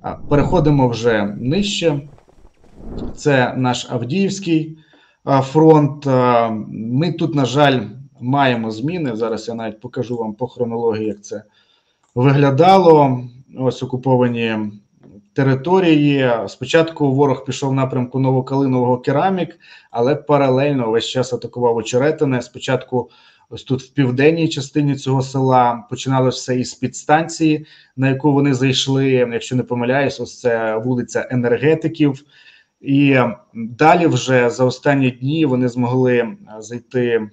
Переходимо вже нижче. Це наш Авдіївський фронт. Ми тут, на жаль, маємо зміни. Зараз я навіть покажу вам по хронології, як це виглядало. Ось окуповані території. Спочатку ворог пішов в напрямку Новокалинового Керамік, але паралельно весь час атакував Очеретине. Спочатку ось тут в південній частині цього села починалося все із підстанції, на яку вони зайшли, якщо не помиляюсь, ось це вулиця Енергетиків. І далі вже за останні дні вони змогли зайти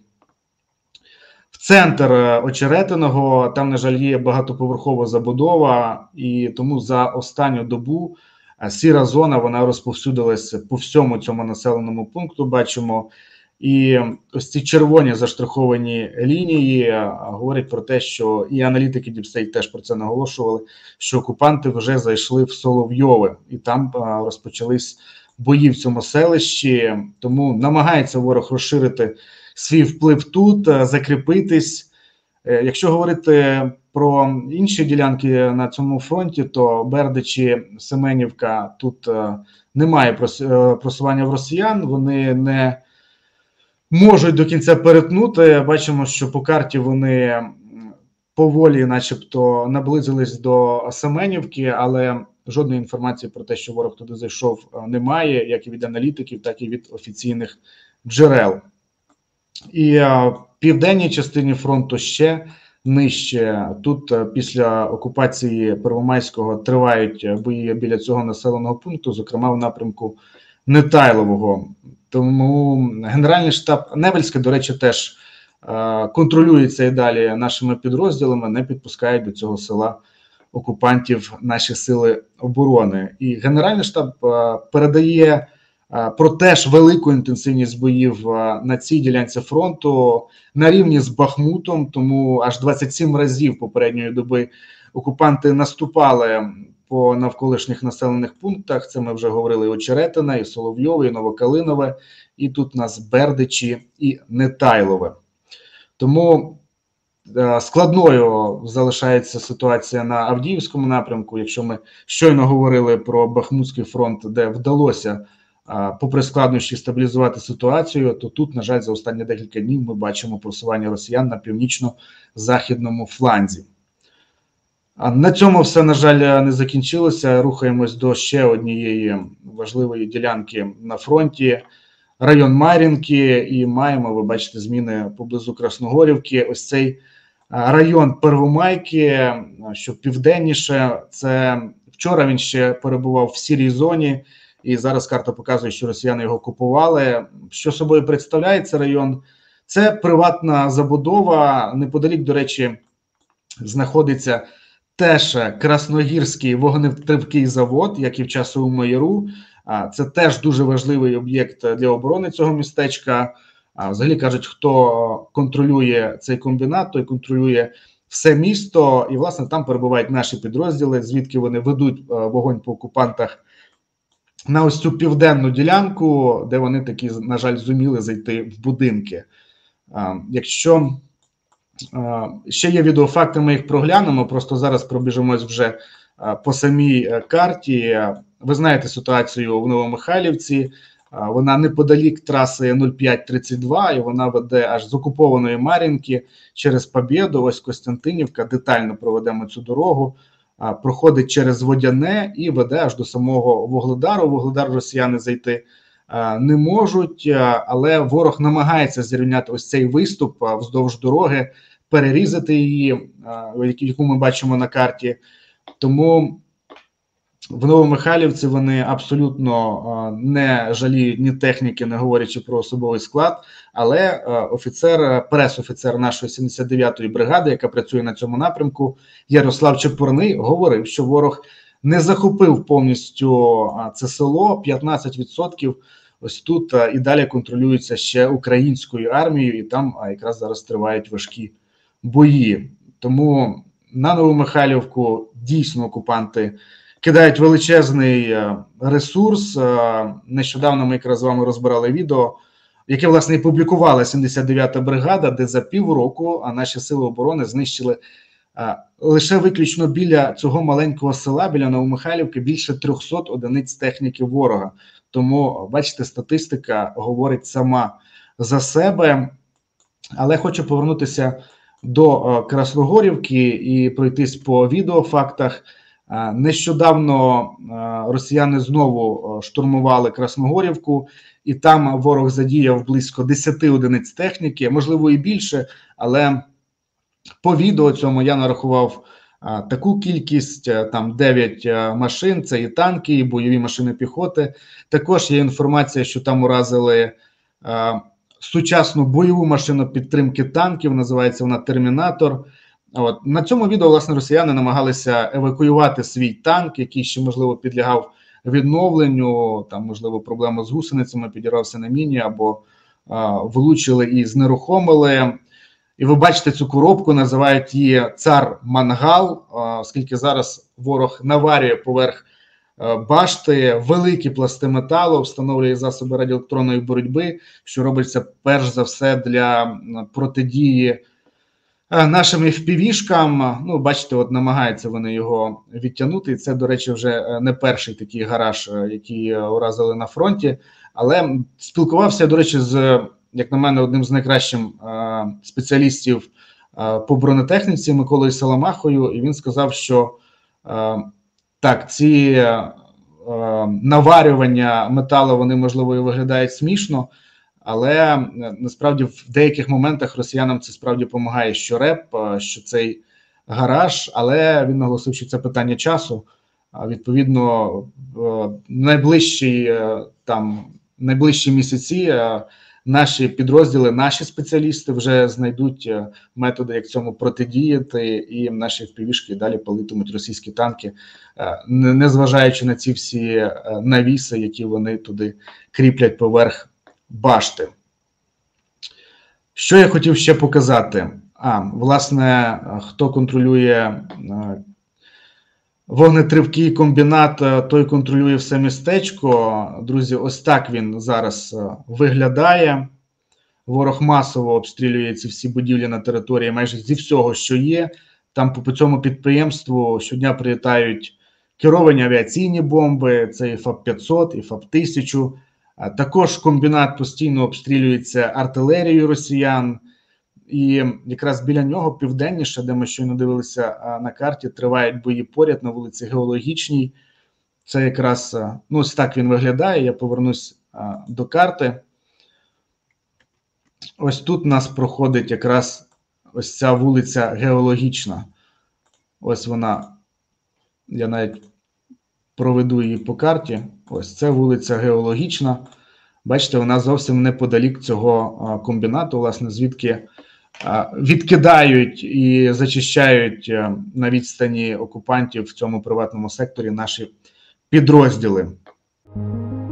в центр Очеретиного. Там, на жаль, є багатоповерхова забудова, і тому за останню добу сіра зона, вона розповсюдилась по всьому цьому населеному пункту, бачимо. І ось ці червоні заштриховані лінії говорять про те, що і аналітики Діпстейт теж про це наголошували, що окупанти вже зайшли в Соловйове, і там розпочались бої в цьому селищі. Тому намагається ворог розширити свій вплив тут, закріпитись. Якщо говорити про інші ділянки на цьому фронті, то Бердичі, Семенівка, тут немає просування в росіян, вони не можуть до кінця перетнути. Бачимо, що по карті вони поволі начебто наблизились до Семенівки, але жодної інформації про те, що ворог туди зайшов, немає, як і від аналітиків, так і від офіційних джерел. І в південній частині фронту ще нижче. Тут після окупації Первомайського тривають бої біля цього населеного пункту, зокрема в напрямку Нетайлового. Тому Генеральний штаб Невельське, до речі, теж контролюється і далі нашими підрозділами, не підпускають до цього села окупантів наші сили оборони. І Генеральний штаб передає про теж велику інтенсивність боїв на цій ділянці фронту на рівні з Бахмутом, тому аж 27 разів попередньої доби окупанти наступали по навколишніх населених пунктах. Це ми вже говорили і Очеретине, і Соловйове, і Новокалинове, і тут у нас Бердичі і Нетайлове. Тому складною залишається ситуація на Авдіївському напрямку. Якщо ми щойно говорили про Бахмутський фронт, де вдалося попри складнощі стабілізувати ситуацію, то тут, на жаль, за останні декілька днів ми бачимо просування росіян на північно-західному фланзі. На цьому все, на жаль, не закінчилося. Рухаємось до ще однієї важливої ділянки на фронті. Район Мар'їнки, і маємо, ви бачите, зміни поблизу Красногорівки. Ось цей район Первомайки, що південніше, це вчора він ще перебував в сірій зоні, і зараз карта показує, що росіяни його купували. Що собою представляє цей район? Це приватна забудова. Неподалік, до речі, знаходиться теж Красногірський вогнетривкий завод, як і в Часовому Яру. Це теж дуже важливий об'єкт для оборони цього містечка. Взагалі кажуть, хто контролює цей комбінат, той контролює все місто. І, власне, там перебувають наші підрозділи, звідки вони ведуть вогонь по окупантах на ось цю південну ділянку, де вони таки, на жаль, зуміли зайти в будинки. Якщо ще є відеофакти, ми їх проглянемо, просто зараз пробіжимось вже по самій карті. Ви знаєте ситуацію в Новомихайлівці, вона неподалік траси 0532, і вона веде аж з окупованої Мар'їнки через Побєду, ось Костянтинівка, детально проведемо цю дорогу, проходить через Водяне і веде аж до самого Вугледару. Вугледар росіяни зайти не можуть, але ворог намагається зрівняти ось цей виступ вздовж дороги, перерізати її, яку ми бачимо на карті. Тому в Новомихайлівці вони абсолютно не жаліють ні техніки, не говорячи про особовий склад, але прес-офіцер нашої 79-ї бригади, яка працює на цьому напрямку, Ярослав Чепурний, говорив, що ворог не захопив повністю це село, 15% ось тут і далі контролюється ще українською армією, і там якраз зараз тривають важкі бої. Тому на Новомихайлівку дійсно окупанти кидають величезний ресурс. Нещодавно ми якраз з вами розбирали відео, яке, власне, і публікувала 79-та бригада, де за півроку наші сили оборони знищили Лише виключно біля цього маленького села, біля Новомихайлівки, більше 300 одиниць техніки ворога. Тому, бачите, статистика говорить сама за себе. Але хочу повернутися до Красногорівки і пройтись по відеофактах. Нещодавно росіяни знову штурмували Красногорівку, і там ворог задіяв близько 10 одиниць техніки, можливо і більше, але по відео цьому я нарахував таку кількість, там 9 машин, це і танки, і бойові машини піхоти. Також є інформація, що там уразили сучасну бойову машину підтримки танків, називається вона «Термінатор». От. На цьому відео, власне, росіяни намагалися евакуювати свій танк, який ще, можливо, підлягав відновленню, там, можливо, проблема з гусеницями, підірався на міні, або влучили і знерухомили. І ви бачите цю коробку, називають її «Цар-Мангал», оскільки зараз ворог наварює поверх башти великі пласти металу, встановлює засоби радіоелектронної боротьби, що робиться перш за все для протидії нашим FPV-шкам. Ну, бачите, от намагаються вони його відтягнути. І це, до речі, вже не перший такий гараж, який уразили на фронті. Але спілкувався, до речі, з, як на мене, одним з найкращих спеціалістів по бронетехніці Миколою Саламахою, і він сказав, що так, ці наварювання металу, вони, можливо, і виглядають смішно, але насправді в деяких моментах росіянам це справді допомагає, що РЕП, що цей гараж, але він наголосив, що це питання часу. Відповідно, найближчі місяці наші підрозділи, наші спеціалісти вже знайдуть методи, як цьому протидіяти, і наші FPV-шки далі палитимуть російські танки, незважаючи на ці всі навіси, які вони туди кріплять поверх башти. Що я хотів ще показати? Власне, хто контролює вогнетривкий комбінат, той контролює все містечко. Друзі, ось так він зараз виглядає. Ворог масово обстрілює ці всі будівлі на території майже зі всього, що є. Там по цьому підприємству щодня прилітають керовані авіаційні бомби, це і ФАП-500, і ФАП-1000. Також комбінат постійно обстрілюється артилерією росіян. І якраз біля нього, південніше, де ми щойно дивилися на карті, тривають бої поряд на вулиці Геологічній. Це якраз, ну, ось так він виглядає. Я повернусь до карти. Ось тут у нас проходить якраз ось ця вулиця Геологічна. Ось вона, я навіть проведу її по карті. Ось це вулиця Геологічна. Бачите, вона зовсім неподалік цього комбінату, власне, звідки відкидають і зачищають на відстані окупантів в цьому приватному секторі наші підрозділи.